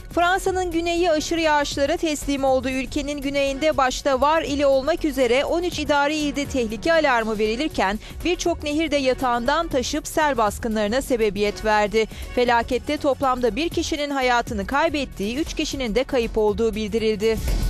Fransa'nın güneyi aşırı yağışlara teslim oldu. Ülkenin güneyinde başta Var ili olmak üzere 13 idari ilde tehlike alarmı verilirken birçok nehir de yatağından taşıp sel baskınlarına sebebiyet verdi. Felakette toplamda bir kişinin hayatını kaybettiği, 3 kişinin de kayıp olduğu bildirildi.